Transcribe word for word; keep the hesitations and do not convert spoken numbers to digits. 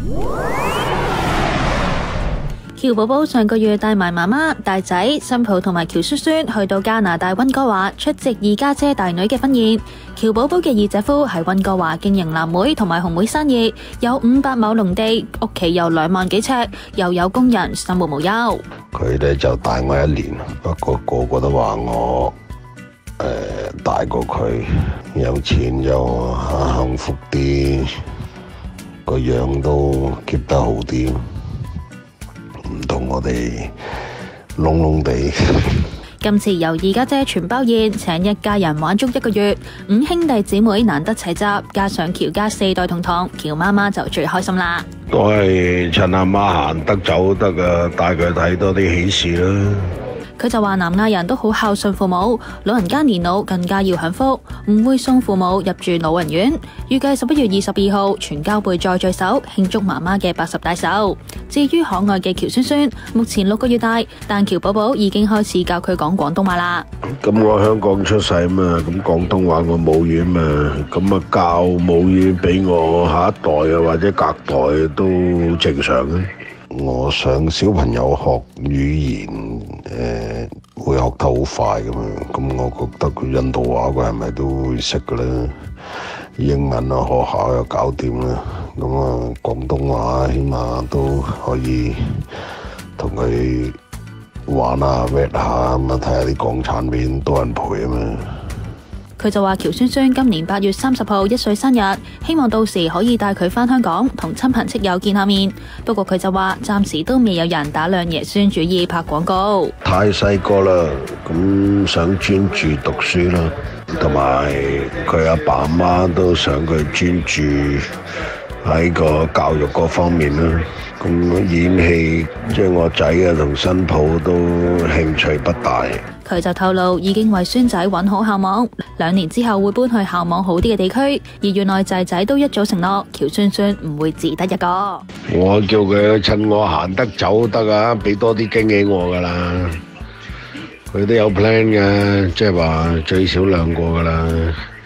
喬寶寶上個月帶埋媽媽、大仔、新抱同埋喬孫孫去到加拿大溫哥華出席二家姐大女嘅婚宴。喬寶寶嘅二姐夫喺溫哥華經營藍莓同埋紅莓生意，有五百畝農地，屋企有兩萬幾尺，又有工人，生活無憂。 佢哋就大我一年，不過個個都話我誒、呃、大過佢，有錢又幸福啲，個樣都 keep 得好啲。唔同我哋窿窿地。 今次由二家姐全包宴，請一家人玩足一個月，五兄弟姊妹難得齊集，加上喬家四代同堂，喬媽媽就最開心啦。 我係趁阿媽行得走得啊，帶佢睇多啲喜事啦。 佢就話南亞人都好孝順父母，老人家年老更加要享福，唔會送父母入住老人院。預計十一月二十二號，全家會再聚首慶祝媽媽嘅八十大壽。至於可愛嘅喬孫孫，目前六個月大，但喬寶寶已經開始教佢講廣東話啦。 咁我香港出世嘛，咁廣東話我母語嘛，咁啊教母語俾我下一代啊或者隔代都正常嘅。我想小朋友學語言，誒、呃、會學得好快咁樣，咁我覺得佢印度話佢係咪都會識嘅咧？英文啊學校又搞掂啦，咁啊廣東話起碼都可以同佢玩下 read 下咁啊，睇下啲港產片多人陪啊嘛。 佢就話喬孫孫今年八月三十號一歲生日，希望到時可以帶佢返香港同親朋戚友見下面。不過佢就話暫時都未有人打量爺孫主義拍廣告。 太細個啦，咁想專注讀書啦，同埋佢阿爸阿媽都想佢專注喺個教育嗰方面啦。咁演戲即係我仔啊同新抱都興趣不大。 佢就透露已經為孫仔揾好校網，兩年之後會搬去校網好啲嘅地區。而原來仔仔都一早承諾，喬孫孫唔會只得一個。 我叫佢趁我行得走得啊，俾多啲驚喜我噶啦。佢都有 plan 嘅，即係話最少兩個噶啦。